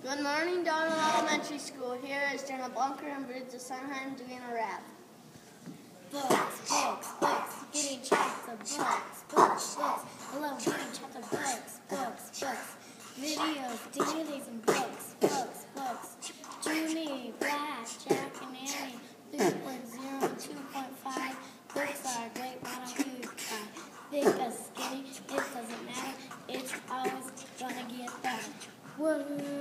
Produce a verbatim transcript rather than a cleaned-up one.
Good morning, Donald Elementary School. Here is Jenna Bunker and Bridget Sondheim doing a rap. Books, books, books, getting chapter books, books, books. I love getting chapter books, books, books. Videos, D V Ds, and books, books, books. Junie, Black, Jack, and Annie. three point zero and two point five. Books are great, why don't you try? Big or skinny, it doesn't matter. It's always gonna get better. Whoa.